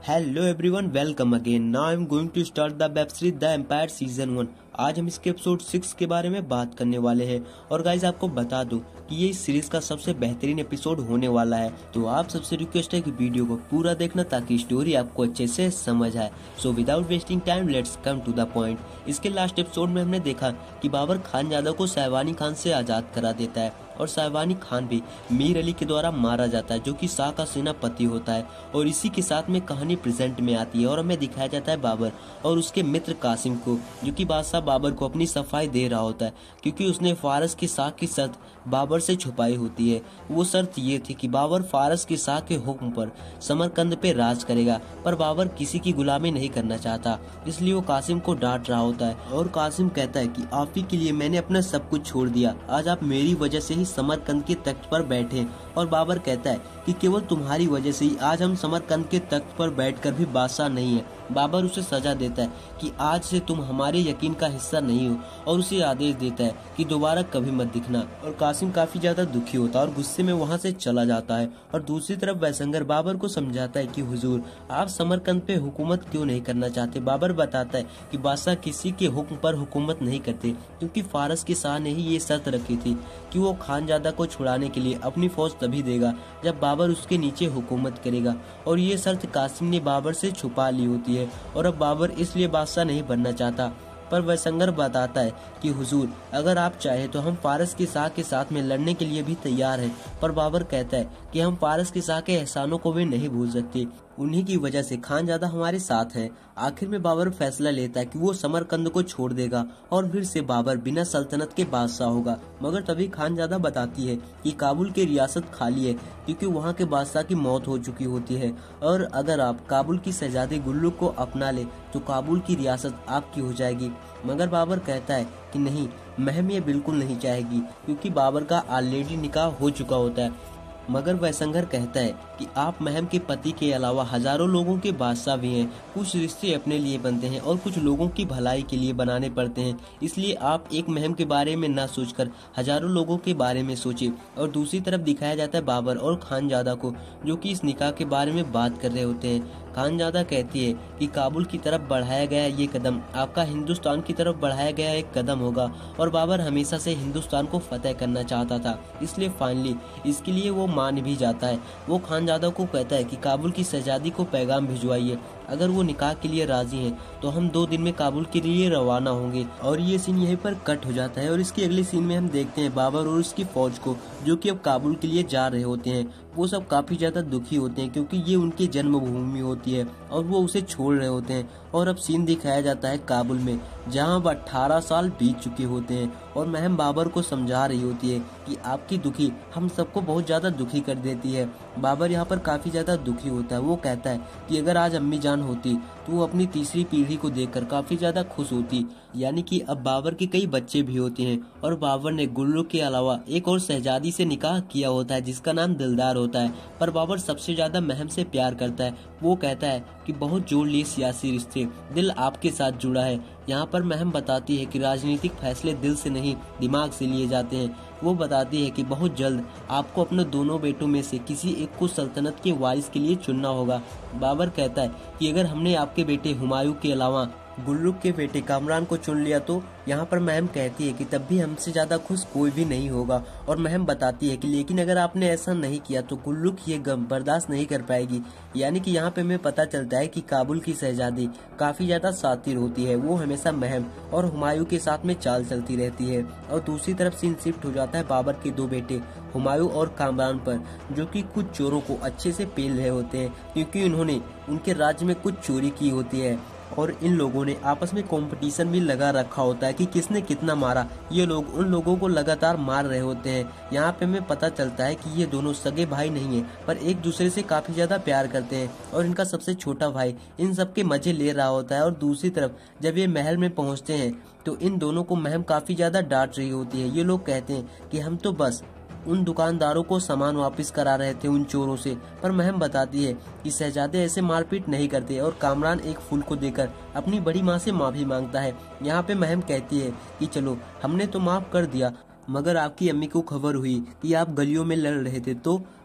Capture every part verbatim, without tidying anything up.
Hello everyone, welcome again. Now I am going to start the web series the empire season one. आज हम इसके episode six के बारे में बात करने वाले हैं। और गाइज आपको बता दूं कि ये इस सीरीज का सबसे बेहतरीन एपिसोड होने वाला है, तो आप सबसे रिक्वेस्ट है कि वीडियो को पूरा देखना ताकि स्टोरी आपको अच्छे से समझ आए। So without wasting time let's come to the point. इसके लास्ट एपिसोड में हमने देखा कि बाबर खानजादा को साहिवानी खान से आजाद करा देता है और साहिवानी खान भी मीर अली के द्वारा मारा जाता है, जो कि शाह का सेनापति होता है। और इसी के साथ में कहानी प्रेजेंट में आती है और हमें दिखाया जाता है बाबर और उसके मित्र कासिम को, जो कि बादशाह बाबर को अपनी सफाई दे रहा होता है, क्योंकि उसने फारस के शाह की शर्त बाबर से छुपाई होती है। वो शर्त ये थी कि बाबर फारस के शाह के हुक्म पर समरकंद पे राज करेगा, पर बाबर किसी की गुलामी नहीं करना चाहता, इसलिए वो कासिम को डांट रहा होता है। और कासिम कहता है कि आप ही के लिए मैंने अपना सब कुछ छोड़ दिया, आज आप मेरी वजह से ही समरकंद के तख्त पर बैठे। और बाबर कहता है कि केवल तुम्हारी वजह से ही आज हम समरकंद के तख्त पर बैठकर भी बादशाह नहीं है। बाबर उसे सजा देता है कि आज से तुम हमारे यकीन का हिस्सा नहीं हो, और उसे आदेश देता है कि दोबारा कभी मत दिखना। और कासिम काफी ज्यादा दुखी होता है और गुस्से में वहां से चला जाता है। और दूसरी तरफ वैसंगर बाबर को समझाता है कि हुजूर, आप समरकंद पे हुकूमत क्यों नहीं करना चाहते। बाबर बताता है कि बादशाह किसी के हुक्म पर हुकूमत नहीं करते, क्योंकि फारस के शाह ने ही ये शर्त रखी थी कि वो खानजादा को छुड़ाने के लिए अपनी फौज तभी देगा जब बाबर उसके नीचे हुकूमत करेगा। और ये शर्त कासिम ने बाबर से छुपा ली होती है, और अब बाबर इसलिए बादशाह नहीं बनना चाहता। पर वैसंगर बताता है कि हुजूर, अगर आप चाहे तो हम फारस के शाह के साथ में लड़ने के लिए भी तैयार हैं। पर बाबर कहता है कि हम फारस के शाह के एहसानों को भी नहीं भूल सकते, उन्हीं की वजह से खानजादा हमारे साथ है। आखिर में बाबर फैसला लेता है कि वो समरकंद को छोड़ देगा और फिर से बाबर बिना सल्तनत के बादशाह होगा। मगर तभी खानजादा बताती है कि काबुल की रियासत खाली है, क्योंकि वहाँ के बादशाह की मौत हो चुकी होती है, और अगर आप काबुल की शहजादी गुल्लुक को अपना ले तो काबुल की रियासत आपकी हो जाएगी। मगर बाबर कहता है कि नहीं, महम ये बिल्कुल नहीं चाहेगी, क्योंकि बाबर का ऑलरेडी निकाह हो चुका होता है। मगर वैसंगर कहता है कि आप महम के पति के अलावा हजारों लोगों के बादशाह भी हैं। कुछ रिश्ते अपने लिए बनते हैं और कुछ लोगों की भलाई के लिए बनाने पड़ते हैं, इसलिए आप एक महम के बारे में न सोचकर हजारों लोगों के बारे में सोचिए। और दूसरी तरफ दिखाया जाता है बाबर और खानजादा को, जो कि इस निकाह के बारे में बात कर रहे होते हैं। खानजादा कहती है कि काबुल की तरफ बढ़ाया गया ये कदम आपका हिंदुस्तान की तरफ बढ़ाया गया एक कदम होगा, और बाबर हमेशा से हिंदुस्तान को फतेह करना चाहता था, इसलिए फाइनली इसके लिए वो मान भी जाता है। वो खानजादा को कहता है कि काबुल की शहजादी को पैगाम भिजवाइए, अगर वो निकाह के लिए राजी हैं तो हम दो दिन में काबुल के लिए रवाना होंगे। और ये सीन यहीं पर कट हो जाता है। और इसके अगले सीन में हम देखते हैं बाबर और उसकी फौज को, जो कि अब काबुल के लिए जा रहे होते हैं। वो सब काफी ज्यादा दुखी होते हैं, क्योंकि ये उनकी जन्मभूमि होती है और वो उसे छोड़ रहे होते हैं। और अब सीन दिखाया जाता है काबुल में, जहाँ अब अठारह साल बीत चुके होते हैं, और महम बाबर को समझा रही होती है कि आपकी दुखी हम सबको बहुत ज्यादा दुखी कर देती है। बाबर यहाँ पर काफी ज्यादा दुखी होता है। वो कहता है कि अगर आज अम्मी जान होती तो वो अपनी तीसरी पीढ़ी को देखकर काफी ज्यादा खुश होती, यानी कि अब बाबर के कई बच्चे भी होते हैं। और बाबर ने गुल्लुक के अलावा एक और शहजादी से निकाह किया होता है, जिसका नाम दिलदार होता है। पर बाबर सबसे ज्यादा महम से प्यार करता है। वो कहता है कि बहुत जोड़ लिए सियासी रिश्ते, दिल आपके साथ जुड़ा है। यहाँ पर महम बताती है कि राजनीतिक फैसले दिल से नहीं दिमाग से लिए जाते हैं। वो बताती है कि बहुत जल्द आपको अपने दोनों बेटों में से किसी एक को सल्तनत के वारिस के लिए चुनना होगा। बाबर कहता है कि अगर हमने आपके बेटे हुमायूं के अलावा गुल्लुक के बेटे कामरान को चुन लिया तो। यहाँ पर महम कहती है कि तब भी हमसे ज्यादा खुश कोई भी नहीं होगा। और महम बताती है कि लेकिन अगर आपने ऐसा नहीं किया तो गुल्लुक ये गम बर्दाश्त नहीं कर पाएगी। यानी कि यहाँ पे हमें पता चलता है कि काबुल की शहजादी काफी ज्यादा शातिर होती है। वो हमेशा महम और हुमायूं के साथ में चाल चलती रहती है। और दूसरी तरफ सीन शिफ्ट हो जाता है बाबर के दो बेटे हुमायूं और कामरान पर, जो कि कुछ चोरों को अच्छे से पेल रहे होते हैं, क्योंकि उन्होंने उनके राज्य में कुछ चोरी की होती है। और इन लोगों ने आपस में कंपटीशन भी लगा रखा होता है कि किसने कितना मारा। ये लोग उन लोगों को लगातार मार रहे होते हैं। यहाँ पे हमें पता चलता है कि ये दोनों सगे भाई नहीं है, पर एक दूसरे से काफी ज्यादा प्यार करते हैं। और इनका सबसे छोटा भाई इन सब के मजे ले रहा होता है। और दूसरी तरफ जब ये महल में पहुंचते हैं तो इन दोनों को महम काफी ज्यादा डांट रही होती है। ये लोग कहते हैं कि हम तो बस उन दुकानदारों को सामान वापस करा रहे थे उन चोरों से। पर महम बताती है कि शहजादे ऐसे मारपीट नहीं करते। और कामरान एक फूल को देकर अपनी बड़ी माँ से माफी मांगता है। यहाँ पे महम कहती है कि चलो हमने तो माफ कर दिया, मगर आपकी अम्मी को खबर हुई कि आप गलियों में लड़ रहे थे तो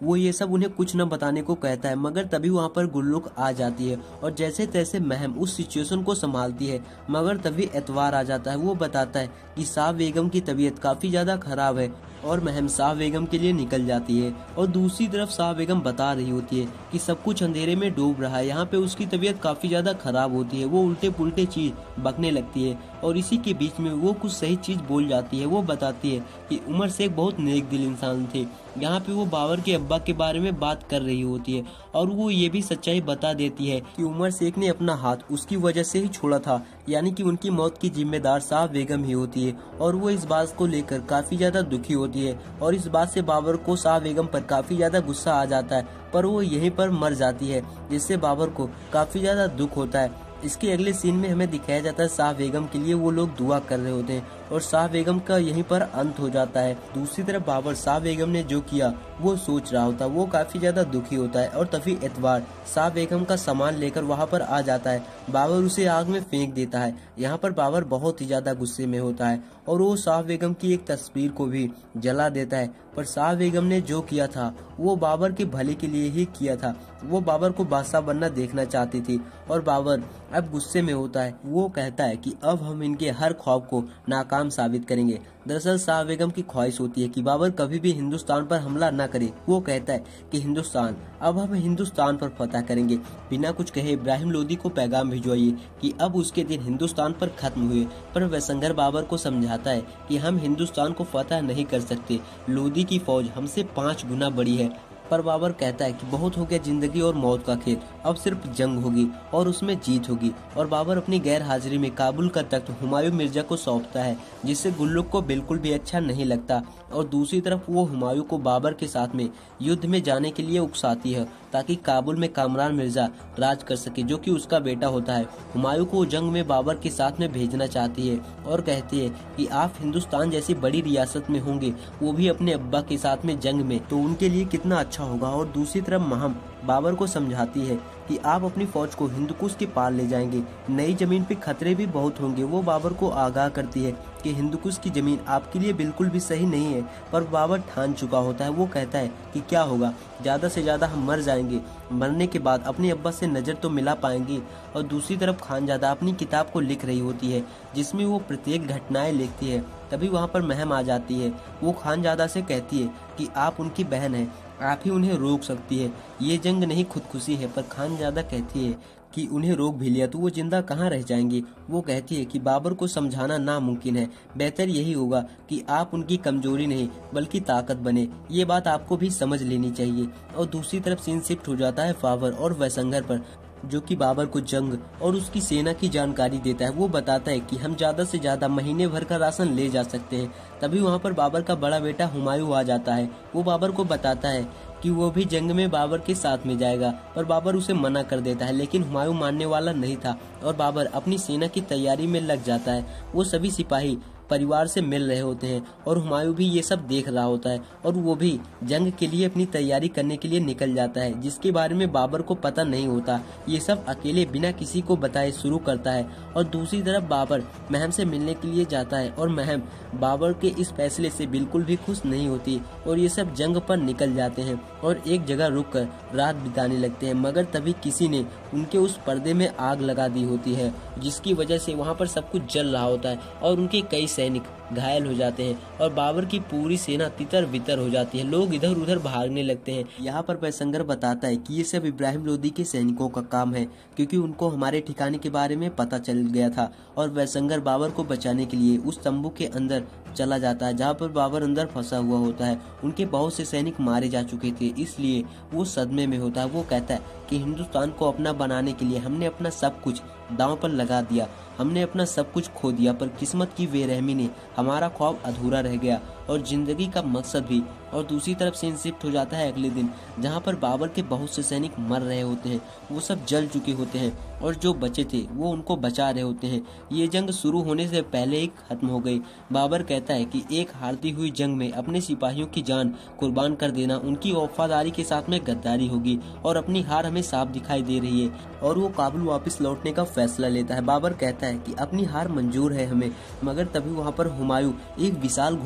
वो ये सब उन्हें कुछ न बताने को कहता है, मगर तभी वहाँ पर गुल्लुक आ जाती है और जैसे तैसे महम उस सिचुएशन को संभालती है। मगर तभी एतवार आ जाता है। वो बताता है कि साहब बेगम की तबीयत काफी ज्यादा खराब है और महम साहब बेगम के लिए निकल जाती है। और दूसरी तरफ साहब बेगम बता रही होती है कि सब कुछ अंधेरे में डूब रहा है, यहाँ पे उसकी तबीयत काफी ज्यादा खराब होती है। वो उल्टे पुल्टे चीज बकने लगती है और इसी के बीच में वो कुछ सही चीज बोल जाती है। वो बताती है कि उमर शेख बहुत नेक दिल इंसान थे। यहाँ पे वो बाबर के अब्बा के बारे में बात कर रही होती है और वो ये भी सच्चाई बता देती है कि उमर शेख ने अपना हाथ उसकी वजह से ही छोड़ा था, यानी कि उनकी मौत की जिम्मेदार साहब बेगम ही होती है। और वो इस बात को लेकर काफी ज्यादा दुखी होती है और इस बात से बाबर को साहब बेगम पर काफी ज्यादा गुस्सा आ जाता है, पर वो यहीं पर मर जाती है, जिससे बाबर को काफी ज्यादा दुख होता है। इसके अगले सीन में हमें दिखाया जाता है साहब बेगम के लिए वो लोग दुआ कर रहे होते हैं और साहब बेगम का यहीं पर अंत हो जाता है। दूसरी तरफ बाबर साहब बेगम ने जो किया वो सोच रहा होता है, वो काफी ज्यादा दुखी होता है और तभी एतवार साहब बेगम का सामान लेकर वहाँ पर आ जाता है। बाबर उसे आग में फेंक देता है। यहाँ पर बाबर बहुत ही ज्यादा गुस्से में होता है और वो साहब बेगम की एक तस्वीर को भी जला देता है। पर साहब बेगम ने जो किया था वो बाबर के भले के लिए ही किया था। वो बाबर को बादशाह बनना देखना चाहती थी और बाबर अब गुस्से में होता है। वो कहता है कि अब हम इनके हर ख्वाब को नाकाम साबित करेंगे। दरअसल साहब बेगम की ख्वाहिश होती है कि बाबर कभी भी हिंदुस्तान पर हमला न करे। वो कहता है कि हिंदुस्तान, अब हम हिंदुस्तान पर फतह करेंगे। बिना कुछ कहे इब्राहिम लोदी को पैगाम भिजवाइए कि अब उसके दिन हिंदुस्तान पर खत्म हुए। पर वैसंगर बाबर को समझाता है कि हम हिंदुस्तान को फतह नहीं कर सकते, लोदी की फौज हमसे पाँच गुना बड़ी है। पर बाबर कहता है कि बहुत हो गया जिंदगी और मौत का खेल, अब सिर्फ जंग होगी और उसमें जीत होगी। और बाबर अपनी गैर हाजिरी में काबुल का तख्त हुमायूं मिर्जा को सौंपता है, जिससे गुल्लुक को बिल्कुल भी अच्छा नहीं लगता। और दूसरी तरफ वो हुमायूं को बाबर के साथ में युद्ध में जाने के लिए उकसाती है ताकि काबुल में कामरान मिर्जा राज कर सके, जो कि उसका बेटा होता है। हुमायूं को जंग में बाबर के साथ में भेजना चाहती है और कहती है कि आप हिंदुस्तान जैसी बड़ी रियासत में होंगे, वो भी अपने अब्बा के साथ में जंग में, तो उनके लिए कितना अच्छा होगा। और दूसरी तरफ महम बाबर को समझाती है कि आप अपनी फौज को हिंदुकुश के पार ले जाएंगे, नई जमीन पे खतरे भी बहुत होंगे। वो बाबर को आगाह करती है कि हिंदुकुश की जमीन आपके लिए बिल्कुल भी सही नहीं है, पर बाबर ठान चुका होता है। वो कहता है कि क्या होगा, ज्यादा से ज्यादा हम मर जाएंगे, मरने के बाद अपने अब्बा से नजर तो मिला पाएंगे। और दूसरी तरफ खानजादा अपनी किताब को लिख रही होती है, जिसमें वो प्रत्येक घटनाएं लिखती है। तभी वहाँ पर महम आ जाती है। वो खानजादा से कहती है कि आप उनकी बहन है, आप ही उन्हें रोक सकती है, ये जंग नहीं खुदकुशी है। पर खानजादा कहती है कि उन्हें रोक भी लिया तो वो जिंदा कहाँ रह जाएंगे। वो कहती है कि बाबर को समझाना नामुमकिन है, बेहतर यही होगा कि आप उनकी कमजोरी नहीं बल्कि ताकत बने, ये बात आपको भी समझ लेनी चाहिए। और दूसरी तरफ सीन शिफ्ट हो जाता है फावर और वैसंगर पर, जो कि बाबर को जंग और उसकी सेना की जानकारी देता है। वो बताता है कि हम ज्यादा से ज्यादा महीने भर का राशन ले जा सकते हैं। तभी वहाँ पर बाबर का बड़ा बेटा हुमायूं आ जाता है। वो बाबर को बताता है कि वो भी जंग में बाबर के साथ में जाएगा, पर बाबर उसे मना कर देता है। लेकिन हुमायूं मानने वाला नहीं था और बाबर अपनी सेना की तैयारी में लग जाता है। वो सभी सिपाही परिवार से मिल रहे होते हैं और हुमायूं भी ये सब देख रहा होता है और वो भी जंग के लिए अपनी तैयारी करने के लिए निकल जाता है, जिसके बारे में बाबर को पता नहीं होता। ये सब अकेले बिना किसी को बताए शुरू करता है। और दूसरी तरफ बाबर महम से मिलने के लिए जाता है और महम बाबर के इस फैसले से बिल्कुल भी खुश नहीं होती और ये सब जंग पर निकल जाते हैं और एक जगह रुककर रात बिताने लगते हैं। मगर तभी किसी ने उनके उस पर्दे में आग लगा दी होती है, जिसकी वजह से वहाँ पर सब कुछ जल रहा होता है और उनके कई सैनिक घायल हो जाते हैं और बाबर की पूरी सेना तितर बितर हो जाती है। लोग इधर उधर भागने लगते हैं। यहाँ पर पैसंगर बताता है कि ये सब इब्राहिम लोदी के सैनिकों का काम है, क्योंकि उनको हमारे ठिकाने के बारे में पता चल गया था। और पैसंगर बाबर को बचाने के लिए उस तंबू के अंदर चला जाता है, जहाँ पर बाबर अंदर फंसा हुआ होता है। उनके बहुत से सैनिक मारे जा चुके थे, इसलिए वो सदमे में होता है। वो कहता है कि हिंदुस्तान को अपना बनाने के लिए हमने अपना सब कुछ दांव पर लगा दिया, हमने अपना सब कुछ खो दिया, पर किस्मत की बेरहमी ने हमारा ख्वाब अधूरा रह गया और जिंदगी का मकसद भी। और दूसरी तरफ सीन शिफ्ट हो जाता है अगले दिन, जहां पर बाबर के बहुत से सैनिक मर रहे होते हैं। वो सब जल चुके होते हैं और जो बचे थे वो उनको बचा रहे होते हैं। ये जंग शुरू होने से पहले ही खत्म हो गई। बाबर कहता है कि एक हारती हुई जंग में अपने सिपाहियों की जान कुर्बान कर देना उनकी वफादारी के साथ में गद्दारी होगी और अपनी हार हमें साफ दिखाई दे रही है। और वो काबुल वापस लौटने का फैसला लेता है। बाबर कहता है कि अपनी हार मंजूर है हमें। मगर तभी वहाँ पर हुमायूं एक विशाल घुड़सवार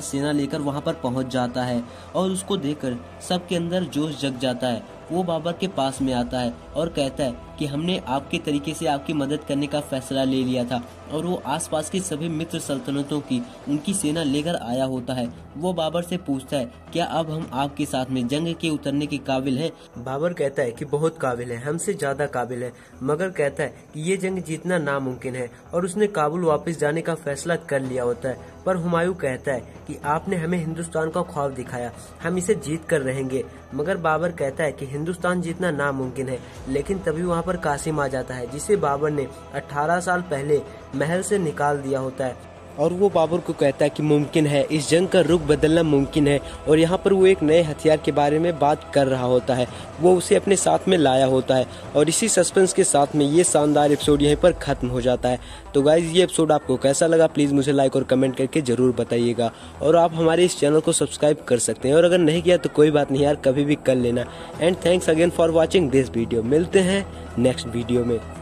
सेना लेकर वहां पर पहुंच जाता है और उसको देखकर सबके अंदर जोश जग जाता है। वो बाबर के पास में आता है और कहता है कि हमने आपके तरीके से आपकी मदद करने का फैसला ले लिया था, और वो आसपास की सभी मित्र सल्तनतों की उनकी सेना लेकर आया होता है। वो बाबर से पूछता है, क्या अब हम आपके साथ में जंग के उतरने के काबिल हैं? बाबर कहता है कि बहुत काबिल है, हमसे ज्यादा काबिल है, मगर कहता है कि ये जंग जीतना नामुमकिन है और उसने काबुल वापस जाने का फैसला कर लिया होता है। पर हुमायूं कहता है कि आपने हमें हिंदुस्तान का ख्वाब दिखाया, हम इसे जीत कर रहेंगे। मगर बाबर कहता है कि हिंदुस्तान जीतना नामुमकिन है। लेकिन तभी वहाँ पर कासिम आ जाता है, जिसे बाबर ने अठारह साल पहले महल से निकाल दिया होता है, और वो बाबर को कहता है कि मुमकिन है, इस जंग का रुख बदलना मुमकिन है। और यहाँ पर वो एक नए हथियार के बारे में बात कर रहा होता है, वो उसे अपने साथ में लाया होता है। और इसी सस्पेंस के साथ में ये शानदार एपिसोड यहीं पर खत्म हो जाता है। तो गाइज, ये एपिसोड आपको कैसा लगा प्लीज मुझे लाइक और कमेंट करके जरूर बताइएगा। और आप हमारे इस चैनल को सब्सक्राइब कर सकते हैं, और अगर नहीं किया तो कोई बात नहीं यार, कभी भी कर लेना। And thanks again for watching this video. मिलते हैं नेक्स्ट वीडियो में।